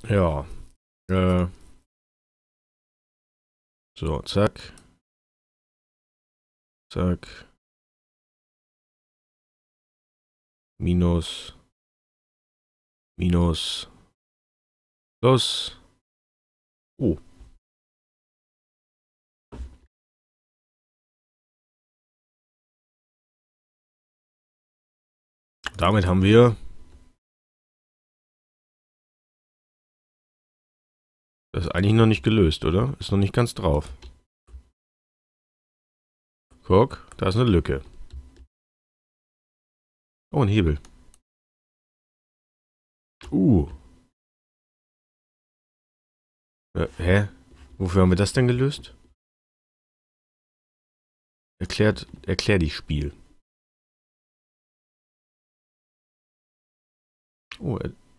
Ja. Äh, so, zack. Zack. Minus. Minus. Plus. Oh. Damit haben wir das ist eigentlich noch nicht gelöst, oder? Ist noch nicht ganz drauf. Guck, da ist eine Lücke. Oh, ein Hebel. Hä? Wofür haben wir das denn gelöst? Erklär dich Spiel. Oh,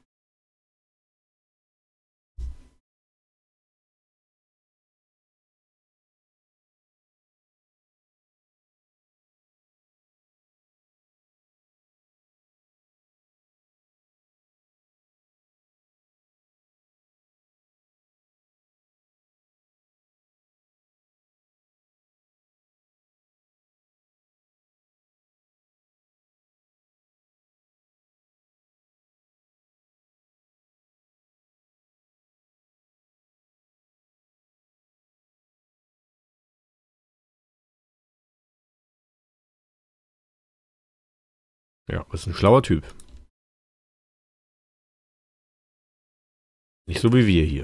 ja, ist ein schlauer Typ. Nicht so wie wir hier.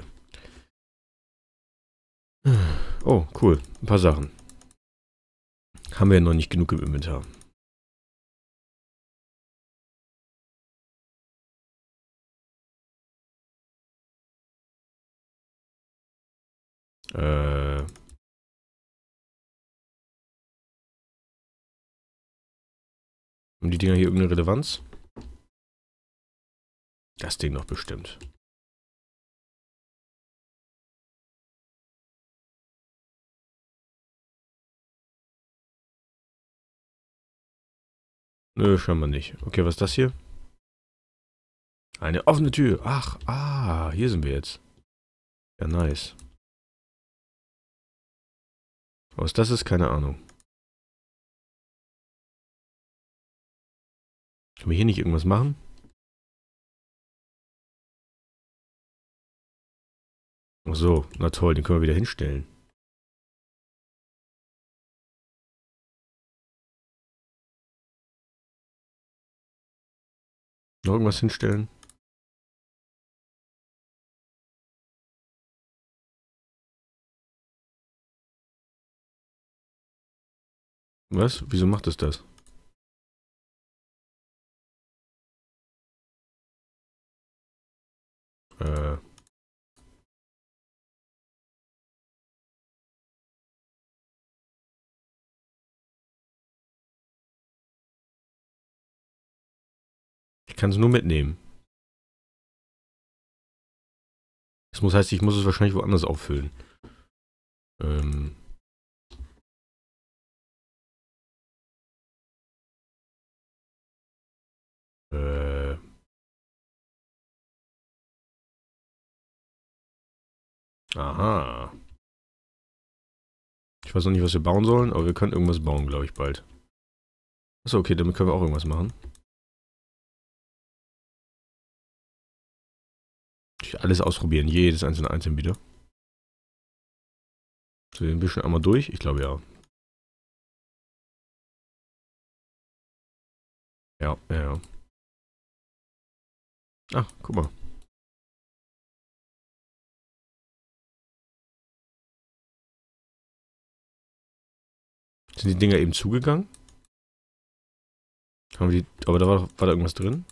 Oh, cool. Ein paar Sachen. Haben wir ja noch nicht genug im Inventar. Haben die Dinger hier irgendeine Relevanz? Das Ding noch bestimmt. Nö, scheinbar nicht. Okay, was ist das hier? Eine offene Tür. Ach, hier sind wir jetzt. Ja, nice. Was das ist, keine Ahnung. Können wir hier nicht irgendwas machen? Ach so, na toll, den können wir wieder hinstellen. Noch irgendwas hinstellen? Was? Wieso macht es das? Äh. Ich kann es nur mitnehmen. Heißt, ich muss es wahrscheinlich woanders auffüllen. Ähm. Äh. Aha. Ich weiß noch nicht, was wir bauen sollen, aber wir können irgendwas bauen, glaube ich, bald. Achso, okay, damit können wir auch irgendwas machen. Alles ausprobieren, jedes einzelne wieder. So, den bisschen einmal durch? Ich glaube ja. Ja. Ach, guck mal. Sind die Dinger eben zugegangen? Haben wir die. Aber war da irgendwas drin?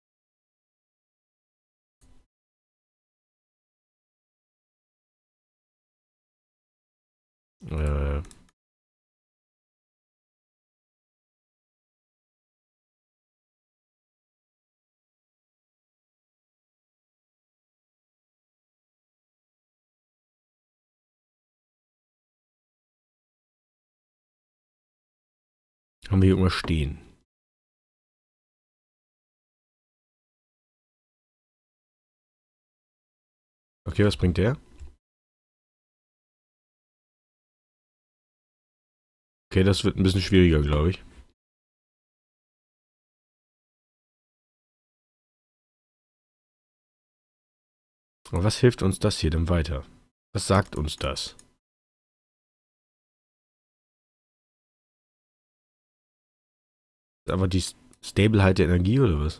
Äh. Haben wir hier irgendwas stehen? Okay, was bringt der? Okay, das wird ein bisschen schwieriger, glaube ich. Aber was hilft uns das hier denn weiter? Was sagt uns das? Aber die Stableheit der Energie oder was?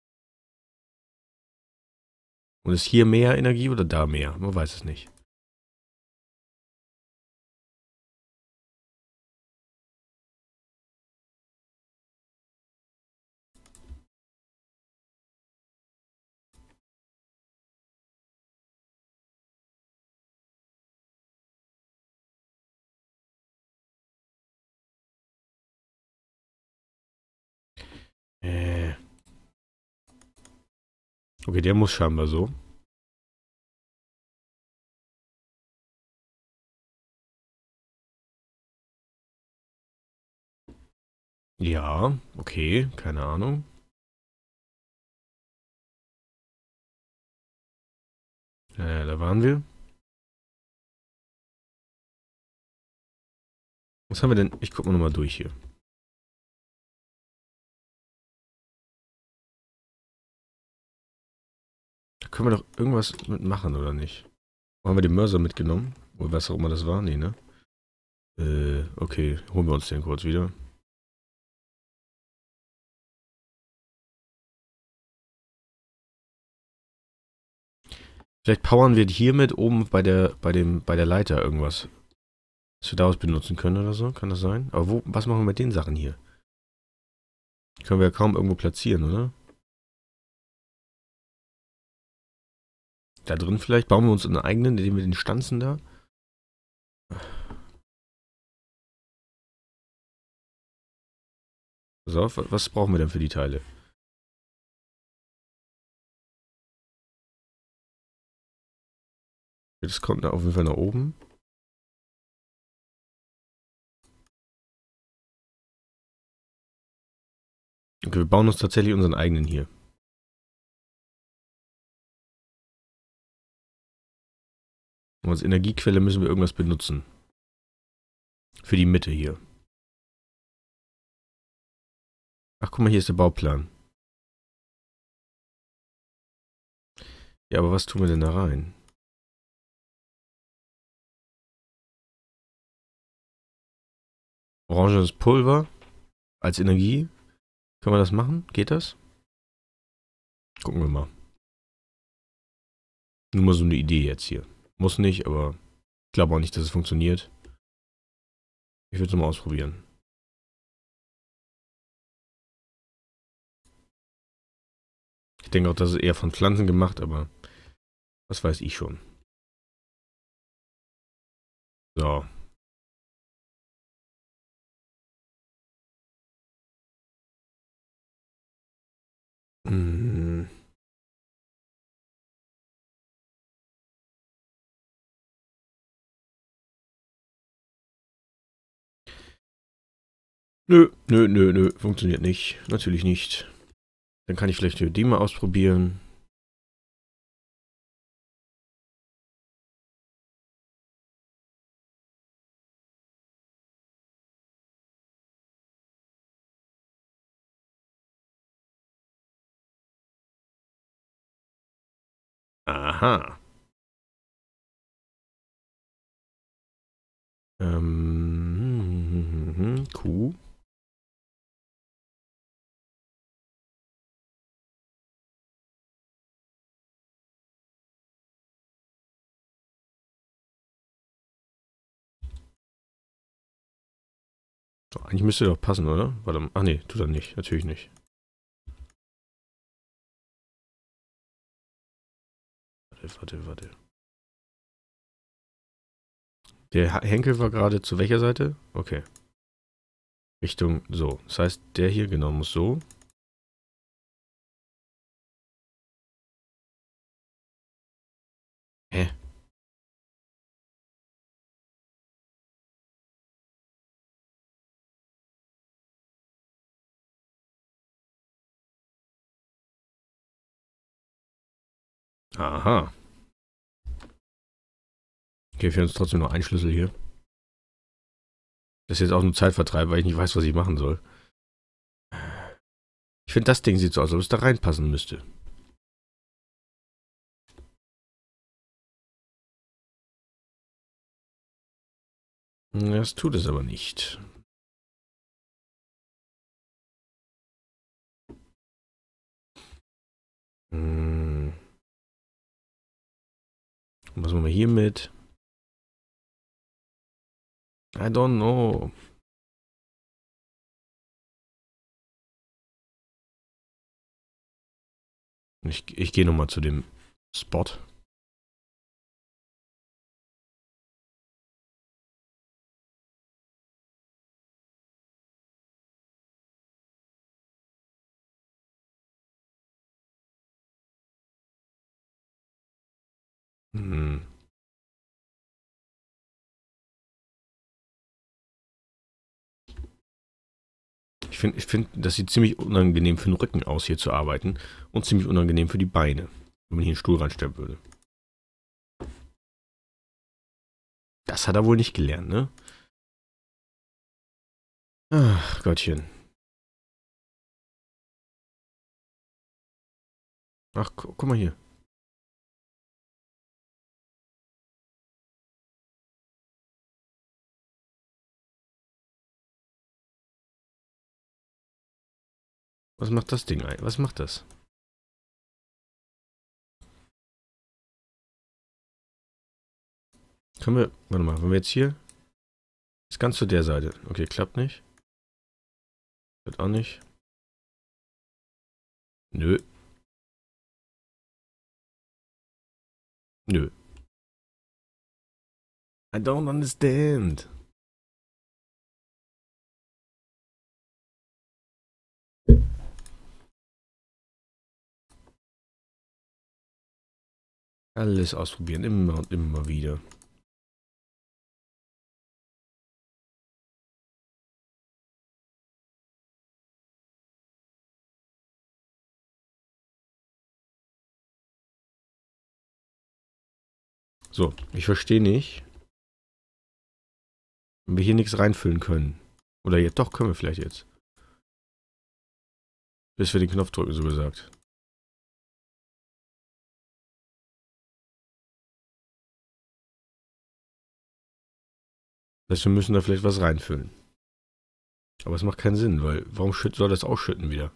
Und ist hier mehr Energie oder da mehr? Man weiß es nicht. Äh. Okay, der muss scheinbar so. Ja, okay, keine Ahnung. Da waren wir. Was haben wir denn? Ich guck mal nochmal durch hier. Da können wir doch irgendwas mitmachen, oder nicht? Wo haben wir den Mörser mitgenommen? Oder was auch immer das war? Nee, ne? Okay. Holen wir uns den kurz wieder. Vielleicht powern wir hiermit oben bei der Leiter irgendwas. Was wir daraus benutzen können oder so. Kann das sein? Aber was machen wir mit den Sachen hier? Die können wir ja kaum irgendwo platzieren, oder? Da drin vielleicht? Bauen wir uns einen eigenen, indem wir den stanzen da? Pass auf, was brauchen wir denn für die Teile? Das kommt da auf jeden Fall nach oben. Okay, wir bauen uns tatsächlich unseren eigenen hier. Und als Energiequelle müssen wir irgendwas benutzen. Für die Mitte hier. Ach, guck mal, hier ist der Bauplan. Ja, aber was tun wir denn da rein? Orangenes Pulver als Energie. Können wir das machen? Geht das? Gucken wir mal. Nur mal so eine Idee jetzt hier. Muss nicht, aber ich glaube auch nicht, dass es funktioniert. Ich würde es mal ausprobieren. Ich denke auch, das ist eher von Pflanzen gemacht, aber was weiß ich schon. So. Hm. Nö, nö, nö, nö. Funktioniert nicht. Natürlich nicht. Dann kann ich vielleicht die mal ausprobieren. Aha. Q. So, eigentlich müsste doch passen, oder? Warte mal. Ach nee, tut er nicht. Natürlich nicht. Warte. Der Henkel war gerade zu welcher Seite? Okay. Richtung so. Das heißt, der hier genau muss so. Hä? Aha. Okay, fehlt uns trotzdem noch ein Schlüssel hier. Das ist jetzt auch nur Zeitvertreib, weil ich nicht weiß, was ich machen soll. Ich finde, das Ding sieht so aus, als ob es da reinpassen müsste. Das tut es aber nicht. Was machen wir hier mit? I don't know. Ich gehe nochmal zu dem Spot. Hm. Ich find, das sieht ziemlich unangenehm für den Rücken aus, hier zu arbeiten. Und ziemlich unangenehm für die Beine, wenn man hier einen Stuhl reinstellen würde. Das hat er wohl nicht gelernt, ne? Ach, Gottchen. Ach, guck mal hier. Was macht das Ding ein? Was macht das? Können wir, warte mal, wenn wir jetzt hier, ist ganz zu der Seite. Okay, klappt nicht. Wird auch nicht. Nö. Nö. I don't understand. Alles ausprobieren, immer und immer wieder. So, ich verstehe nicht, wenn wir hier nichts reinfüllen können. Oder jetzt, doch, können wir vielleicht jetzt. Bis wir den Knopf drücken, so gesagt. Das heißt, wir müssen da vielleicht was reinfüllen. Aber es macht keinen Sinn, weil warum soll das ausschütten wieder?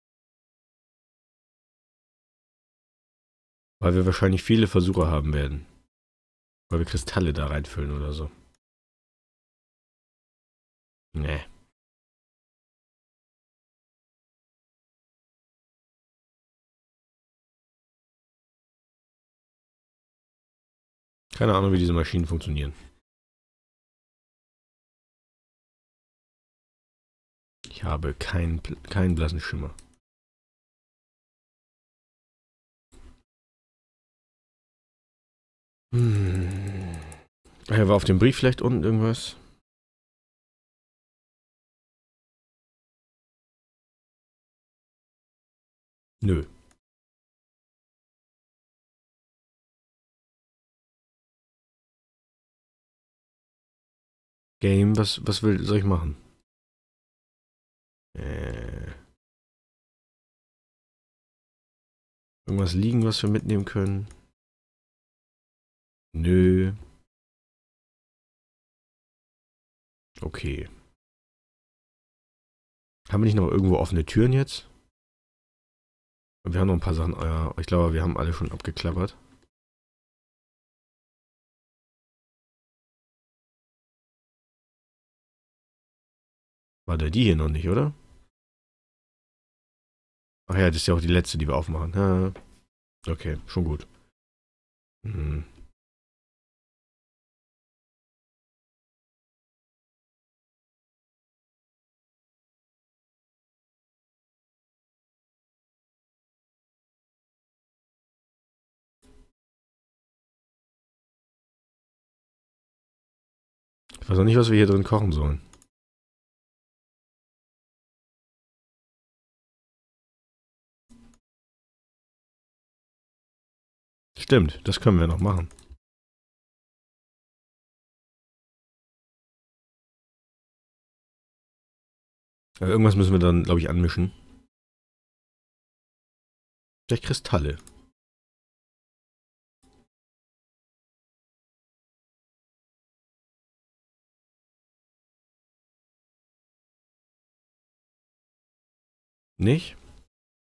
Weil wir wahrscheinlich viele Versuche haben werden. Weil wir Kristalle da reinfüllen oder so. Nee. Keine Ahnung, wie diese Maschinen funktionieren. Ich habe keinen blassen Schimmer. Hm. War auf dem Brief vielleicht unten irgendwas? Nö. Game, was soll ich machen? Irgendwas liegen, was wir mitnehmen können? Nö. Okay. Haben wir nicht noch irgendwo offene Türen jetzt? Wir haben noch ein paar Sachen. Ja, ich glaube, wir haben alle schon abgeklappert. War der die hier noch nicht, oder? Ach ja, das ist ja auch die letzte, die wir aufmachen. Ja, okay, schon gut. Hm. Ich weiß auch nicht, was wir hier drin kochen sollen. Stimmt, das können wir noch machen. Irgendwas müssen wir dann, glaube ich, anmischen. Vielleicht Kristalle. Nicht?